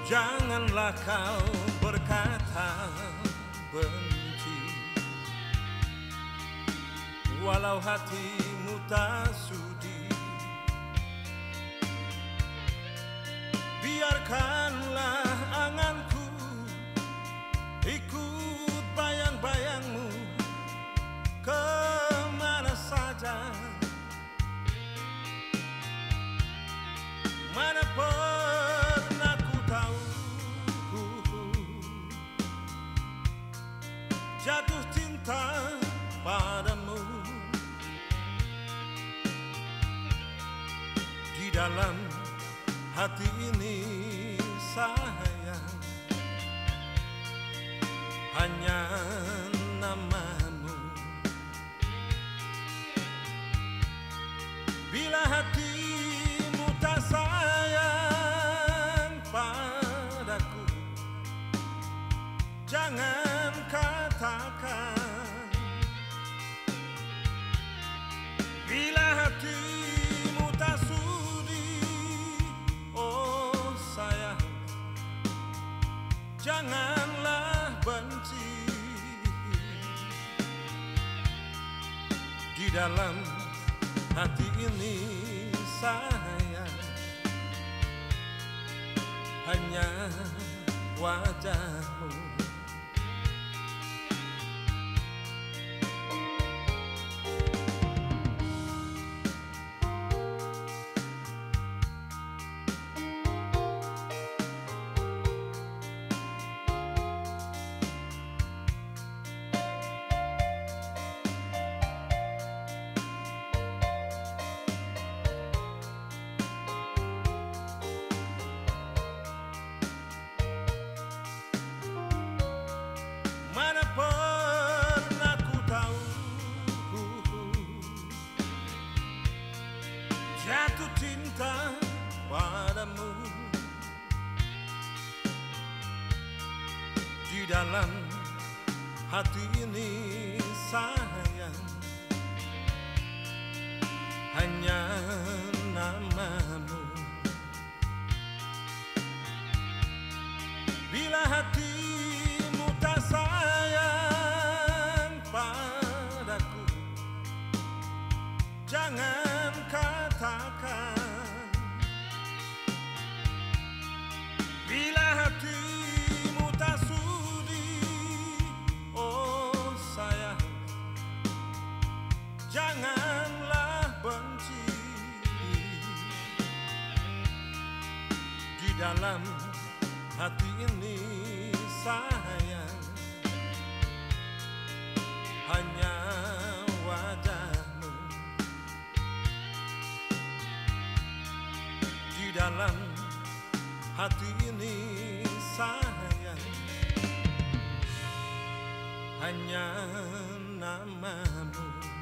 Janganlah kau berkata benci, walau hatimu tak sudi. Biarkanlah anganku ikut bayang-bayangmu kemana saja, mana pernah ku tahu jatuh cinta padamu. Di dalam hati ini sayang, hanya namamu. Bila hatimu tak sayang padaku, jangan katakan. Bila hatimu tak sudi, oh sayang, janganlah benci. Di dalam hati ini sayang, hanya wajahmu. Mana pernah ku tahu jatuh cinta padamu. Di dalam hati ini sayang, hanya namamu. Bila hatimu tak sayang padaku, jangan katakan. Bila hatimu tak sudi, oh sayang, janganlah benci. Di dalam hati ini sayang, hanya wajahmu. Di dalam hati ini sayang, hanya namamu.